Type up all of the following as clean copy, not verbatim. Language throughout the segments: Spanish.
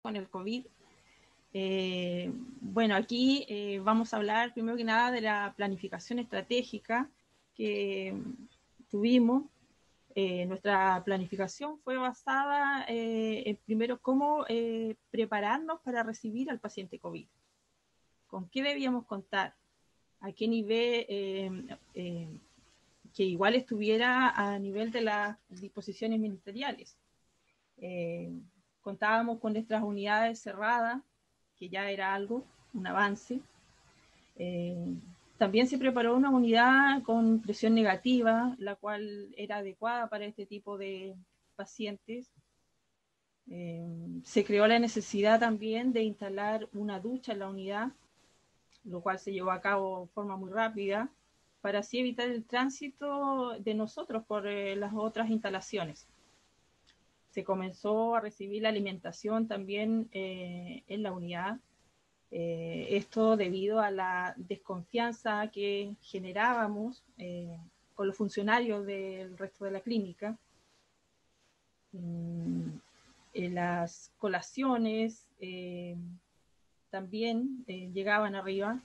con el COVID. Bueno, aquí vamos a hablar primero que nada de la planificación estratégica que tuvimos. Nuestra planificación fue basada en primero cómo prepararnos para recibir al paciente COVID. ¿Con qué debíamos contar? ¿A qué nivel? Que igual estuviera a nivel de las disposiciones ministeriales. Contábamos con nuestras unidades cerradas, que ya era algo, un avance. También se preparó una unidad con presión negativa, la cual era adecuada para este tipo de pacientes. Se creó la necesidad también de instalar una ducha en la unidad, lo cual se llevó a cabo de forma muy rápida, para así evitar el tránsito de nosotros por las otras instalaciones. Se comenzó a recibir la alimentación también en la unidad. Esto debido a la desconfianza que generábamos con los funcionarios del resto de la clínica. Las colaciones también llegaban arriba.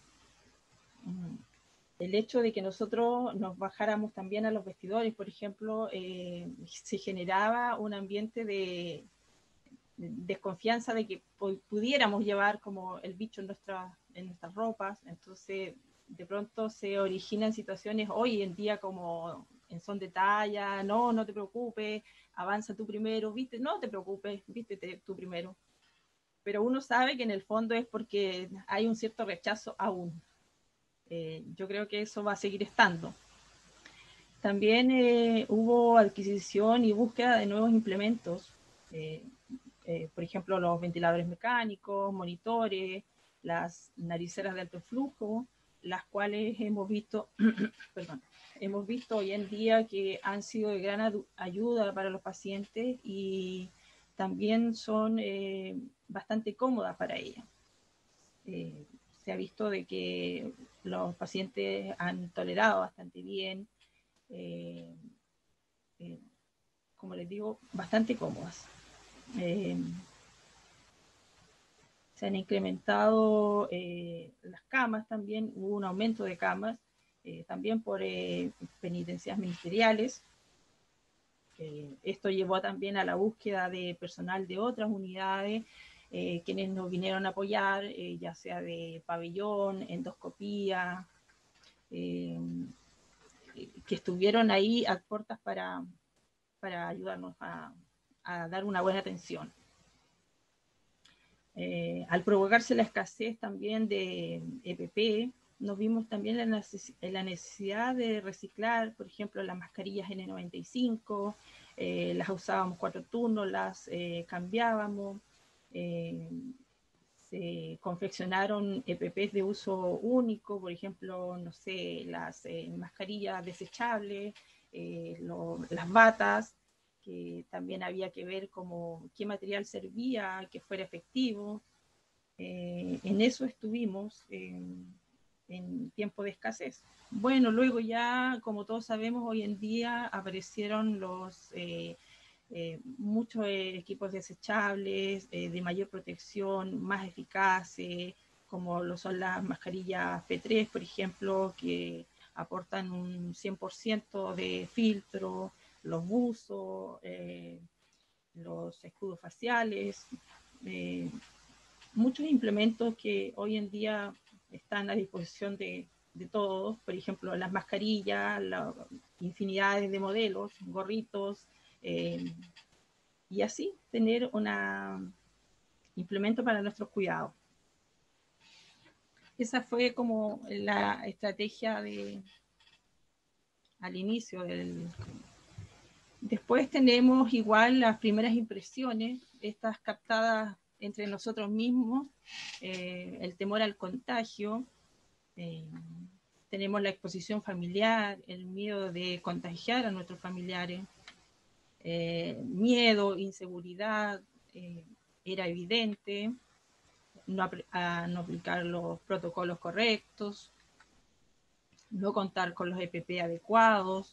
El hecho de que nosotros nos bajáramos también a los vestidores, por ejemplo, se generaba un ambiente de desconfianza de que pudiéramos llevar como el bicho en nuestras ropas. Entonces de pronto se originan situaciones hoy en día como en son de talla, no te preocupes, avanza tú primero, viste, no te preocupes, vístete tú primero. Pero uno sabe que en el fondo es porque hay un cierto rechazo aún. Yo creo que eso va a seguir estando. También hubo adquisición y búsqueda de nuevos implementos, por ejemplo, los ventiladores mecánicos, monitores, las nariceras de alto flujo, las cuales hemos visto, hemos visto hoy en día que han sido de gran ayuda para los pacientes y también son bastante cómodas para ellas. Se ha visto de que los pacientes han tolerado bastante bien, como les digo, bastante cómodas. Se han incrementado las camas también, hubo un aumento de camas, también por penitencias ministeriales. Esto llevó también a la búsqueda de personal de otras unidades, quienes nos vinieron a apoyar, ya sea de pabellón, endoscopía, que estuvieron ahí a puertas para ayudarnos a dar una buena atención. Al provocarse la escasez también de EPP, nos vimos también en la necesidad de reciclar, por ejemplo, las mascarillas N95, las usábamos 4 turnos, las cambiábamos, se confeccionaron EPPs de uso único, por ejemplo, no sé, las mascarillas desechables, las batas, que también había que ver como qué material servía, que fuera efectivo. En eso estuvimos en tiempo de escasez. Bueno, luego ya, como todos sabemos, hoy en día aparecieron muchos equipos desechables, de mayor protección, más eficaces, como lo son las mascarillas P3, por ejemplo, que aportan un 100% de filtro, los buzos, los escudos faciales, muchos implementos que hoy en día están a disposición de todos, por ejemplo, las mascarillas, infinidades de modelos, gorritos, y así tener un implemento para nuestros cuidados. Esa fue como la estrategia al inicio del... Después tenemos igual las primeras impresiones, estas captadas entre nosotros mismos, el temor al contagio, tenemos la exposición familiar, el miedo de contagiar a nuestros familiares, miedo, inseguridad, era evidente, no aplicar los protocolos correctos, no contar con los EPP adecuados,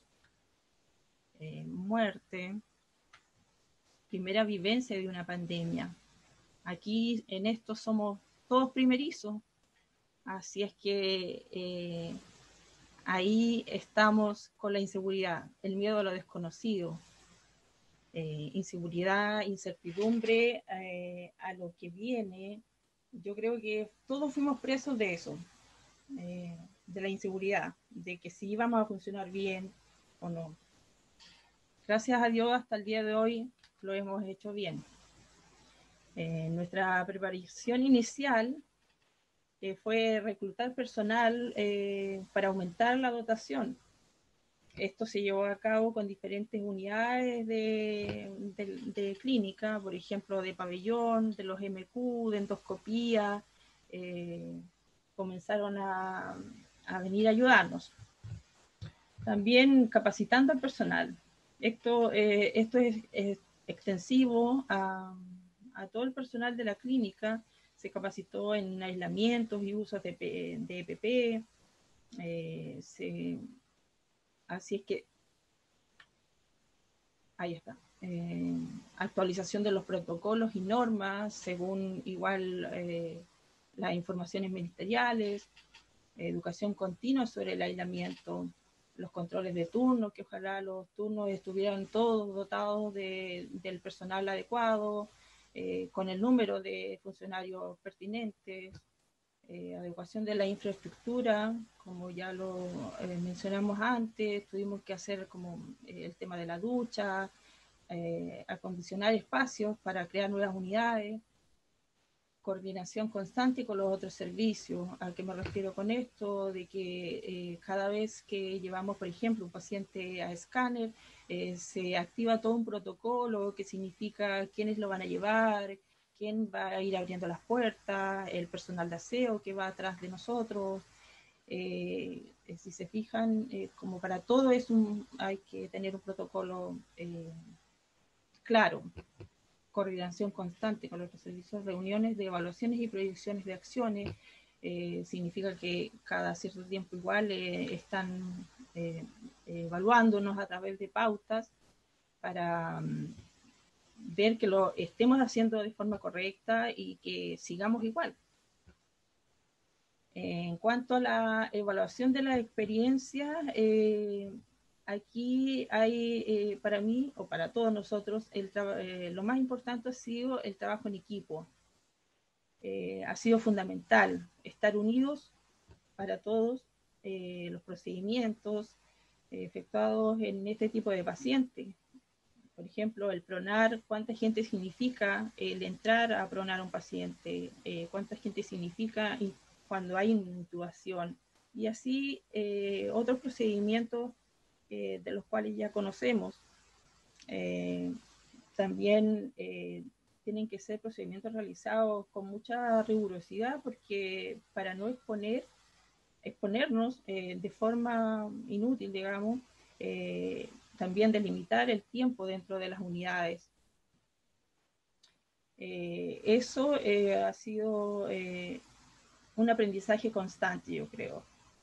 muerte, primera vivencia de una pandemia. Aquí en esto somos todos primerizos, así es que ahí estamos con la inseguridad, el miedo a lo desconocido, inseguridad, incertidumbre a lo que viene. Yo creo que todos fuimos presos de eso, de la inseguridad, de que si íbamos a funcionar bien o no. Gracias a Dios hasta el día de hoy lo hemos hecho bien. Nuestra preparación inicial fue reclutar personal para aumentar la dotación. Esto se llevó a cabo con diferentes unidades de clínica, por ejemplo, de pabellón, de los MQ, de endoscopía, comenzaron a venir a ayudarnos. También capacitando al personal. Esto es extensivo a todo el personal de la clínica. Se capacitó en aislamientos y usos de EPP. Así es que ahí está. Actualización de los protocolos y normas según igual las informaciones ministeriales, educación continua sobre el aislamiento, los controles de turno, que ojalá los turnos estuvieran todos dotados del personal adecuado, con el número de funcionarios pertinentes, adecuación de la infraestructura, como ya lo mencionamos antes, tuvimos que hacer como el tema de la ducha, acondicionar espacios para crear nuevas unidades, coordinación constante con los otros servicios. ¿A qué me refiero con esto? De que cada vez que llevamos, por ejemplo, un paciente a escáner, se activa todo un protocolo que significa quiénes lo van a llevar, quién va a ir abriendo las puertas, el personal de aseo que va atrás de nosotros. Si se fijan, como para todo hay que tener un protocolo claro, coordinación constante con los servicios, reuniones de evaluaciones y proyecciones de acciones. Significa que cada cierto tiempo igual están evaluándonos a través de pautas para ver que lo estemos haciendo de forma correcta y que sigamos igual. En cuanto a la evaluación de las experiencias, aquí hay, para mí o para todos nosotros, lo más importante ha sido el trabajo en equipo. Ha sido fundamental estar unidos para todos los procedimientos efectuados en este tipo de pacientes. Por ejemplo, el pronar, cuánta gente significa el entrar a pronar a un paciente, cuánta gente significa cuando hay intubación, y así otros procedimientos de los cuales ya conocemos. También tienen que ser procedimientos realizados con mucha rigurosidad, porque para no exponernos de forma inútil, digamos, también delimitar el tiempo dentro de las unidades. Eso ha sido un aprendizaje constante, yo creo.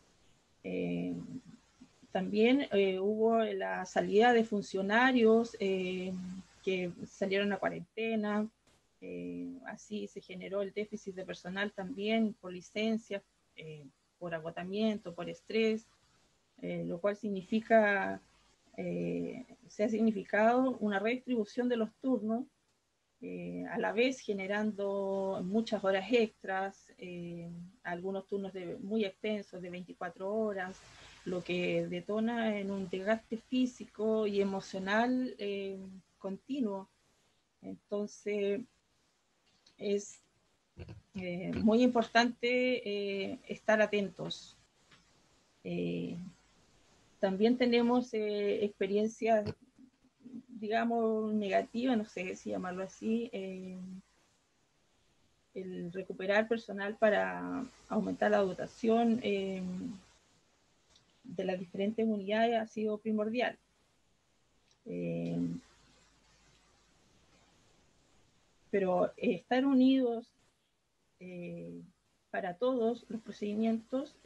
También hubo la salida de funcionarios que salieron a cuarentena, así se generó el déficit de personal también por licencias, por agotamiento, por estrés, lo cual significa, se ha significado una redistribución de los turnos, a la vez generando muchas horas extras, algunos turnos muy extensos de 24 horas, lo que detona en un desgaste físico y emocional continuo. Entonces, es muy importante estar atentos. También tenemos experiencias, digamos, negativas, no sé si llamarlo así, el recuperar personal para aumentar la dotación de las diferentes unidades ha sido primordial. Pero estar unidos para todos los procedimientos,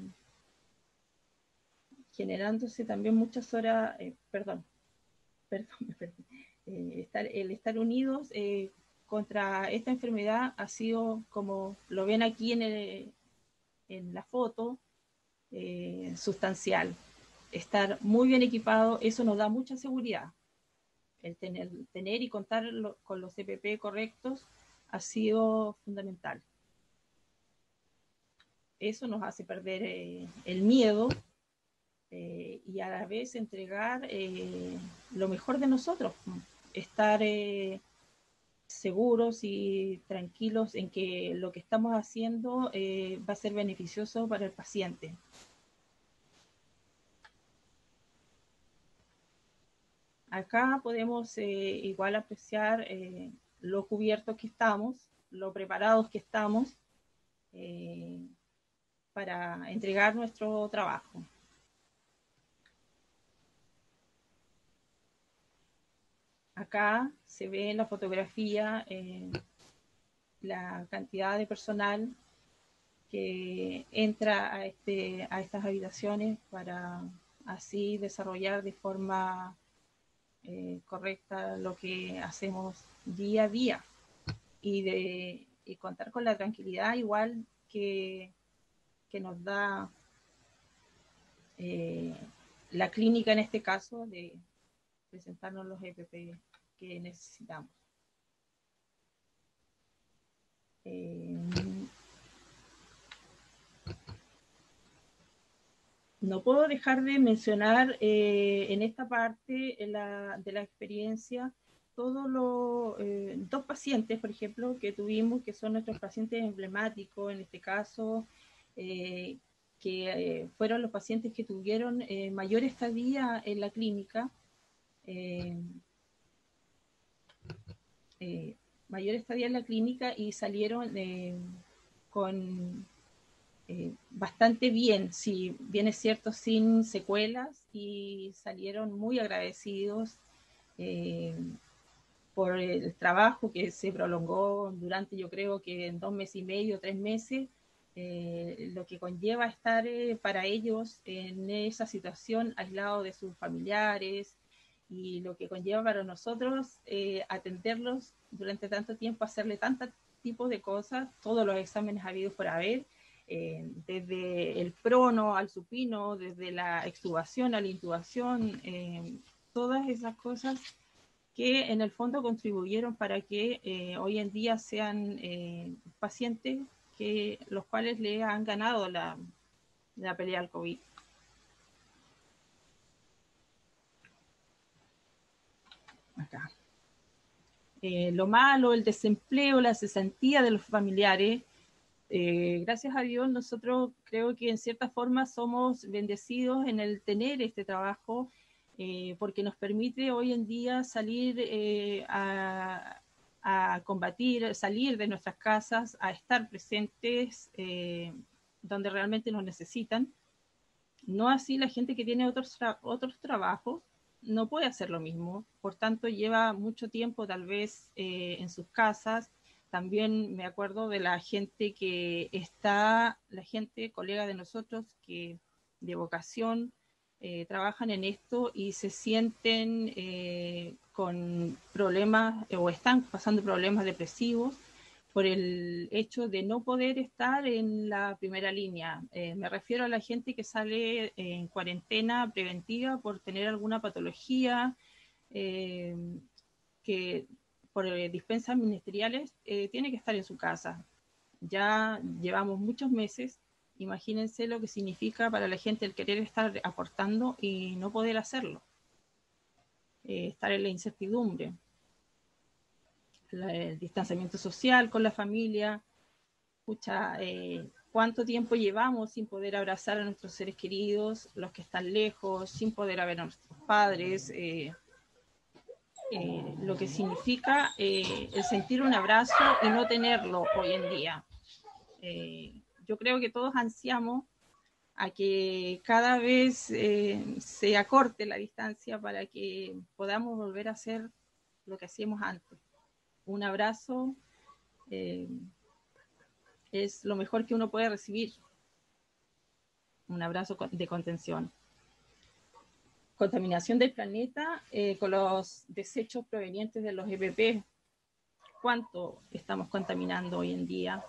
generándose también muchas horas, el estar unidos contra esta enfermedad ha sido, como lo ven aquí en la foto, sustancial. Estar muy bien equipado, eso nos da mucha seguridad. El tener y contar con los EPP correctos ha sido fundamental. Eso nos hace perder el miedo y a la vez entregar lo mejor de nosotros, estar seguros y tranquilos en que lo que estamos haciendo va a ser beneficioso para el paciente. Acá podemos igual apreciar lo cubiertos que estamos, lo preparados que estamos para entregar nuestro trabajo. Acá se ve en la fotografía la cantidad de personal que entra a estas habitaciones para así desarrollar de forma correcta lo que hacemos día a día y contar con la tranquilidad igual que nos da la clínica en este caso de presentarnos los EPP que necesitamos. No puedo dejar de mencionar en esta parte de la experiencia todos los dos pacientes, por ejemplo, que tuvimos, que son nuestros pacientes emblemáticos, en este caso, que fueron los pacientes que tuvieron mayor estadía en la clínica, mayor estadía en la clínica y salieron con bastante bien, si bien es cierto, sin secuelas, y salieron muy agradecidos por el trabajo que se prolongó durante, yo creo que en 2 meses y medio, 3 meses, lo que conlleva estar para ellos en esa situación aislado de sus familiares y lo que conlleva para nosotros atenderlos durante tanto tiempo, hacerle tantos tipos de cosas, todos los exámenes habidos por haber, desde el prono al supino, desde la extubación a la intubación, todas esas cosas que en el fondo contribuyeron para que hoy en día sean pacientes que los cuales le han ganado la pelea al COVID. Acá. Lo malo, el desempleo, la cesantía de los familiares. Gracias a Dios, nosotros creo que en cierta forma somos bendecidos en el tener este trabajo, porque nos permite hoy en día salir a combatir, salir de nuestras casas, a estar presentes donde realmente nos necesitan. No así la gente que tiene otros trabajos no puede hacer lo mismo, por tanto lleva mucho tiempo tal vez en sus casas. También me acuerdo de la gente que está, la gente, colega de nosotros, que de vocación trabajan en esto y se sienten con problemas o están pasando problemas depresivos por el hecho de no poder estar en la primera línea. Me refiero a la gente que sale en cuarentena preventiva por tener alguna patología que por dispensas ministeriales tiene que estar en su casa. Ya llevamos muchos meses, imagínense lo que significa para la gente el querer estar aportando y no poder hacerlo, estar en la incertidumbre, el distanciamiento social con la familia. Pucha, cuánto tiempo llevamos sin poder abrazar a nuestros seres queridos, los que están lejos, sin poder ver a nuestros padres, lo que significa el sentir un abrazo y no tenerlo hoy en día. Yo creo que todos ansiamos a que cada vez se acorte la distancia para que podamos volver a hacer lo que hacíamos antes. Un abrazo es lo mejor que uno puede recibir, un abrazo de contención. Contaminación del planeta con los desechos provenientes de los EPP. cuánto estamos contaminando hoy en día.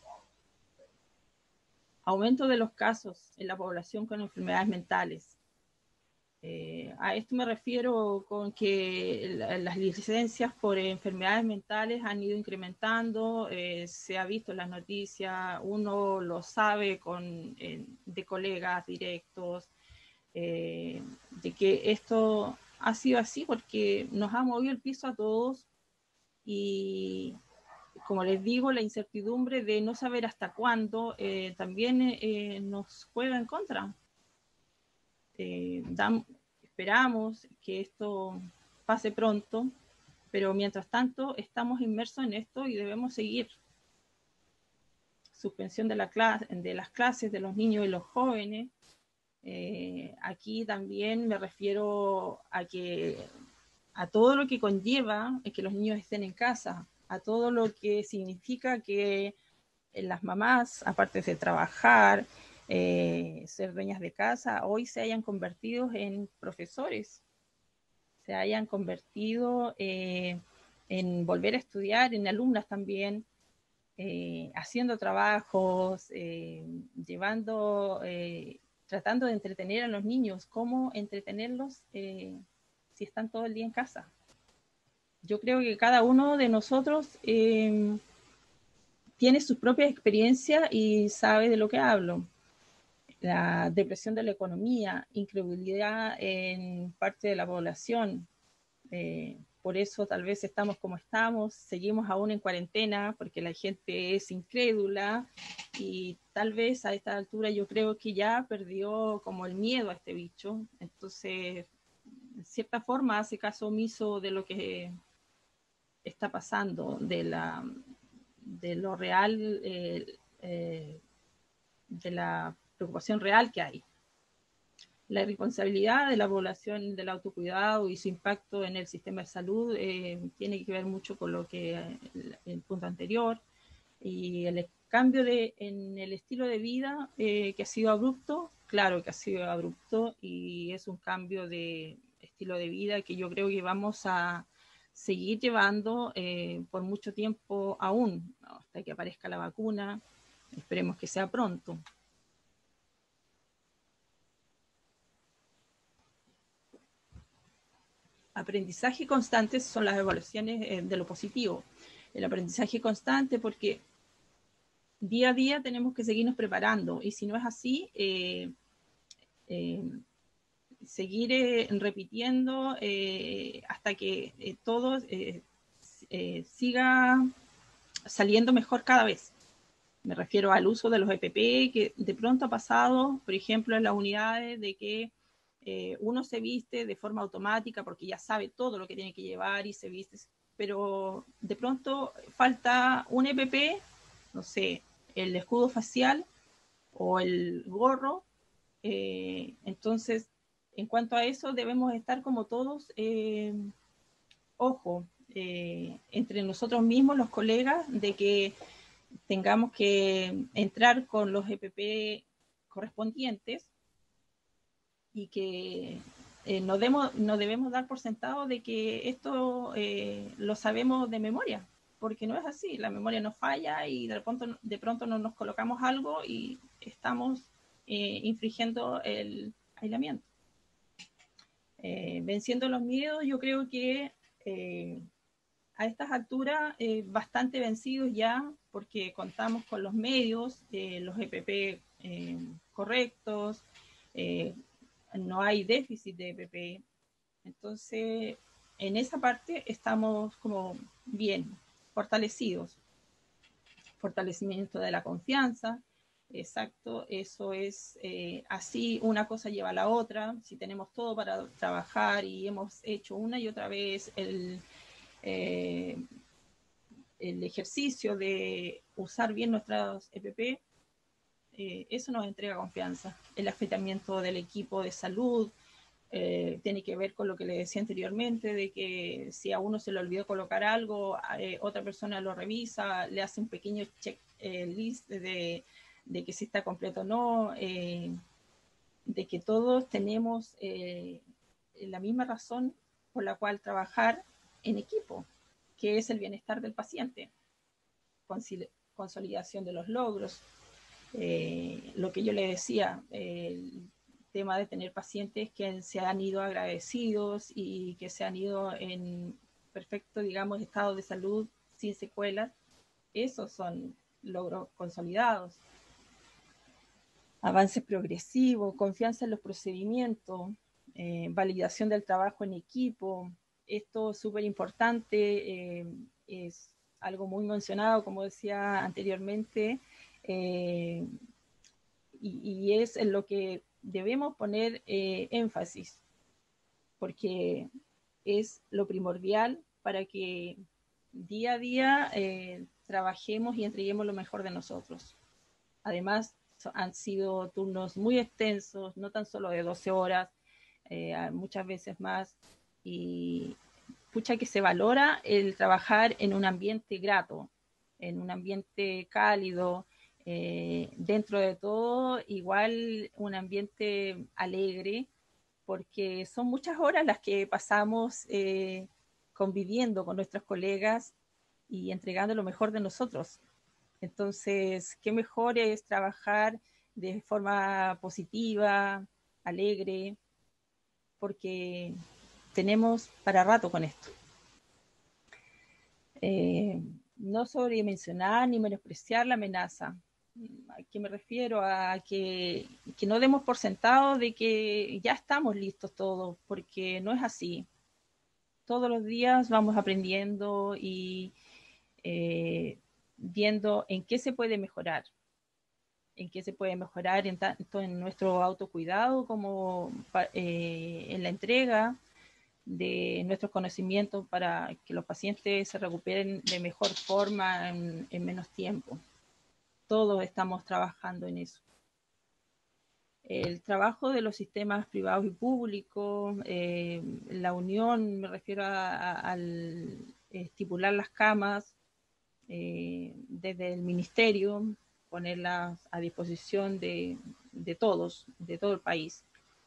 Aumento de los casos en la población con enfermedades mentales. A esto me refiero con que las licencias por enfermedades mentales han ido incrementando, se ha visto en las noticias, uno lo sabe de colegas directos, de que esto ha sido así porque nos ha movido el piso a todos y, como les digo, la incertidumbre de no saber hasta cuándo también nos juega en contra. Esperamos que esto pase pronto, pero mientras tanto estamos inmersos en esto y debemos seguir. Suspensión de las clases de los niños y los jóvenes. Aquí también me refiero a todo lo que conlleva que los niños estén en casa, a todo lo que significa que las mamás, aparte de trabajar, ser dueñas de casa, hoy se hayan convertido en profesores, se hayan convertido en volver a estudiar, en alumnas también, haciendo trabajos, tratando de entretener a los niños. ¿Cómo entretenerlos si están todo el día en casa? Yo creo que cada uno de nosotros tiene sus propias experiencias y sabe de lo que hablo. La depresión de la economía, incredulidad en parte de la población. Por eso tal vez estamos como estamos, seguimos aún en cuarentena porque la gente es incrédula y tal vez a esta altura yo creo que ya perdió como el miedo a este bicho. Entonces, en cierta forma hace caso omiso de lo que está pasando, de lo real, de la preocupación real que hay. La irresponsabilidad de la población del autocuidado y su impacto en el sistema de salud tiene que ver mucho con lo que el punto anterior, y el cambio en el estilo de vida que ha sido abrupto, claro que ha sido abrupto y es un cambio de estilo de vida que yo creo que vamos a seguir llevando por mucho tiempo aún, hasta que aparezca la vacuna, esperemos que sea pronto. Aprendizaje constante son las evaluaciones de lo positivo. El aprendizaje constante porque día a día tenemos que seguirnos preparando y si no es así, seguir repitiendo hasta que todo siga saliendo mejor cada vez. Me refiero al uso de los EPP, que de pronto ha pasado, por ejemplo, en las unidades de que uno se viste de forma automática porque ya sabe todo lo que tiene que llevar y se viste, pero de pronto falta un EPP, no sé, el escudo facial o el gorro. Entonces, en cuanto a eso, debemos estar como todos, ojo, entre nosotros mismos, los colegas, de que tengamos que entrar con los EPP correspondientes y que no debemos dar por sentado de que esto lo sabemos de memoria, porque no es así, la memoria nos falla y de pronto no nos colocamos algo y estamos infringiendo el aislamiento. Venciendo los miedos, yo creo que a estas alturas bastante vencidos ya, porque contamos con los medios, los EPP correctos, no hay déficit de EPP. Entonces, en esa parte estamos como bien fortalecidos. Fortalecimiento de la confianza, exacto, eso es así, una cosa lleva a la otra. Si tenemos todo para trabajar y hemos hecho una y otra vez el ejercicio de usar bien nuestras EPP, eso nos entrega confianza. El afectamiento del equipo de salud tiene que ver con lo que le decía anteriormente, de que si a uno se le olvidó colocar algo, otra persona lo revisa, le hace un pequeño checklist de que si está completo o no, de que todos tenemos la misma razón por la cual trabajar en equipo. qué es el bienestar del paciente, consolidación de los logros, lo que yo le decía, el tema de tener pacientes que se han ido agradecidos y que se han ido en perfecto, digamos, estado de salud sin secuelas, esos son logros consolidados. Avances progresivos, confianza en los procedimientos, validación del trabajo en equipo. Esto es súper importante, es algo muy mencionado, como decía anteriormente, y es en lo que debemos poner énfasis, porque es lo primordial para que día a día trabajemos y entreguemos lo mejor de nosotros. Además, han sido turnos muy extensos, no tan solo de 12 horas, muchas veces más, y pucha que se valora el trabajar en un ambiente grato, en un ambiente cálido, dentro de todo igual un ambiente alegre, porque son muchas horas las que pasamos conviviendo con nuestros colegas y entregando lo mejor de nosotros. Entonces, qué mejor es trabajar de forma positiva, alegre, porque tenemos para rato con esto. No sobredimensionar ni menospreciar la amenaza. ¿A qué me refiero? A que no demos por sentado de que ya estamos listos todos, porque no es así. Todos los días vamos aprendiendo y viendo en qué se puede mejorar, en tanto en nuestro autocuidado como en la entrega de nuestros conocimientos para que los pacientes se recuperen de mejor forma en menos tiempo. Todos estamos trabajando en eso. El trabajo de los sistemas privados y públicos, la unión, me refiero al estipular las camas desde el ministerio, ponerlas a disposición de todos, de todo el país.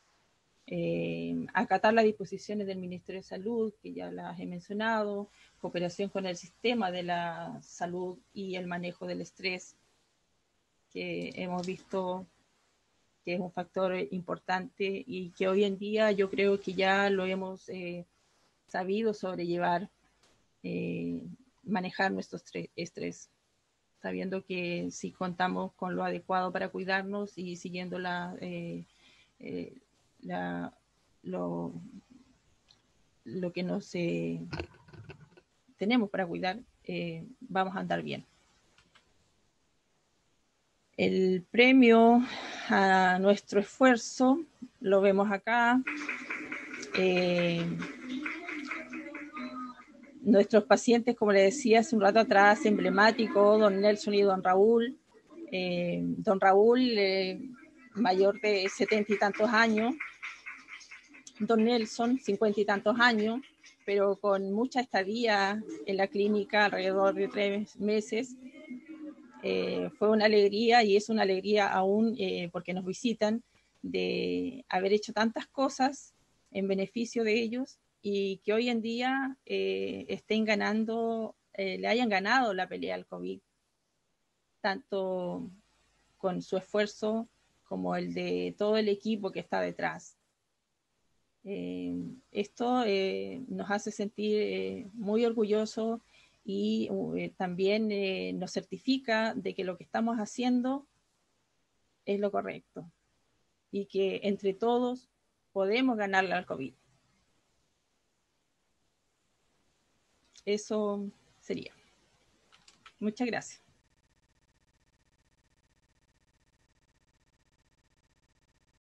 Acatar las disposiciones del Ministerio de Salud, que ya las he mencionado, cooperación con el sistema de la salud y el manejo del estrés, que hemos visto que es un factor importante y que hoy en día yo creo que ya lo hemos sabido sobrellevar, manejar nuestro estrés, sabiendo que si contamos con lo adecuado para cuidarnos y siguiendo lo que nos tenemos para cuidar, vamos a andar bien. El premio a nuestro esfuerzo lo vemos acá. Nuestros pacientes, como les decía hace un rato atrás, emblemático, don Nelson y don Raúl. Don Raúl, mayor de 70 y tantos años, don Nelson, 50 y tantos años, pero con mucha estadía en la clínica, alrededor de 3 meses. Fue una alegría y es una alegría aún porque nos visitan, de haber hecho tantas cosas en beneficio de ellos y que hoy en día estén ganando, le hayan ganado la pelea al COVID, tanto con su esfuerzo como el de todo el equipo que está detrás. Esto nos hace sentir muy orgullosos y también nos certifica de que lo que estamos haciendo es lo correcto y que entre todos podemos ganarle al COVID. Eso sería. Muchas gracias.